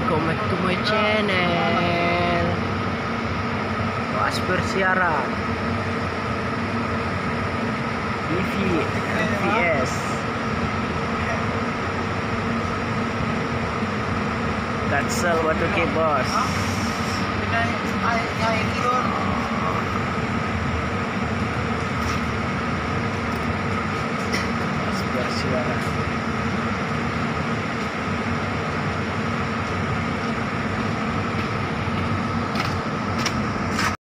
welcome back to my channel. Was bersiaran VVS Cancel Batu Ke bos. Was bersiaran